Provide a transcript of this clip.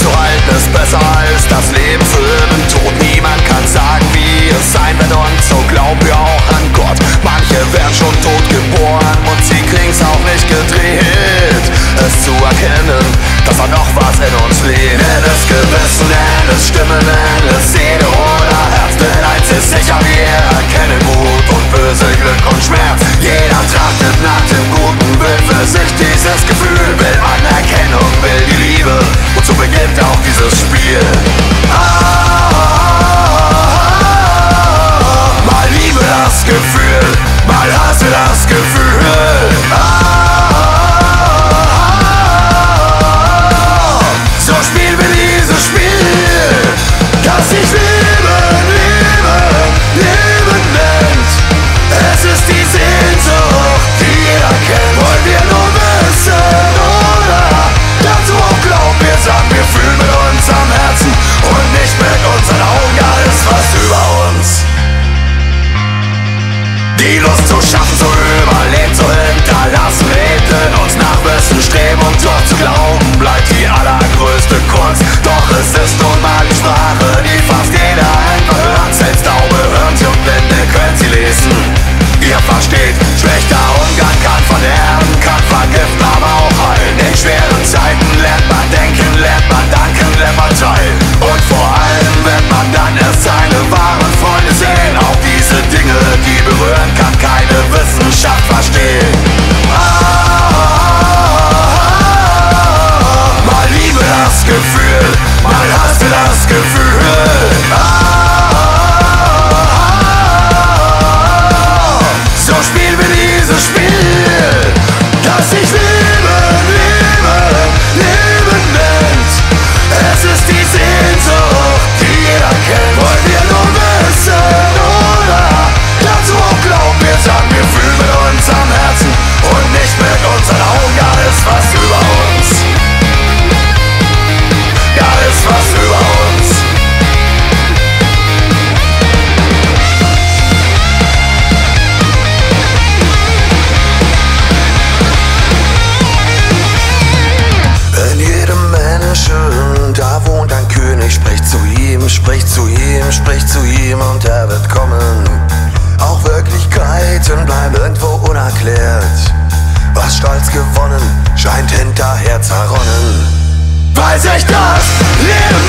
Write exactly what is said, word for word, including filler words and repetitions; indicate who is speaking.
Speaker 1: durchzuhalten ist besser als das Leben für den Tod. Niemand kann sagen, wie es sein wird, und so glauben wir auch an Gott. Manche werden schon tot geboren und sie kriegen's auch nicht gedreht, es zu erkennen, dass da noch was in uns lebt. Nenn es Gewissen, nenn es Stimme, nenn es Seele oder Herz, denn eins ist sicher, wir erkennen Gut und Böse, Glück und Schmerz. Jeder trachtet nach dem Guten, will für sich dieses Gefühl, will Anerkennung, will die Liebe, und so beginnt auch dieses Spiel. Ah, mal Liebe das Gefühl, mal hasse das Gefühl. Ah, so spielen wir dieses Spiel, das sich Leben, Leben, Leben nennt. Es ist die Sehnsucht, die jeder kennt. Wollen wir nur wissen, oder dazu auch glauben, wir sagen, wir fühlen mit unserem Herzen und nicht mit unseren Augen, ja, ist was über uns. Die Lust zu schaffen, zu überleben, zu hinterlassen, lebt in uns. Nach Wissen streben und doch zu glauben, bleibt die allergrößte Kunst. Doch es ist nun mal die Sprache, die fast jeder einfach hört. Selbst taube hören sie und Blinde können sie lesen. Ihr versteht, schlechter Umgang kann verderben, kann vergiften, aber auch heilen. In schweren Zeiten lernt man denken, lernt man danken, lernt man teilen. Und vor allem wird man dann erst seine wahren Freunde sehen. Auch diese Dinge, die berühren, kann keine Wissenschaft verstehen. Ah, mal Liebe das Gefühl, mal hasse das Gefühl. Ah, so spielen wir dieses Spiel, das sich Leben, Leben, Leben nennt. Es ist die Sehnsucht, die jeder kennt. Wollen wir nur wissen, oder dazu auch glauben, wir sagen, wir fühlen mit unserem Herzen und nicht mit unseren Augen. Ja, ist was über uns. Ja, ist was über uns. In jedem Menschen, da wohnt ein König, spricht zu ihm, spricht zu ihm, spricht zu ihm und er wird kommen. Auch Wirklichkeiten bleiben irgendwo unerklärt. Was stolz gewonnen, scheint hinterher zerronnen. Weil sich das Leben